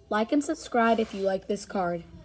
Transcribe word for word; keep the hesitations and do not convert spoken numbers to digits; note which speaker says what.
Speaker 1: Like and subscribe if you like this card.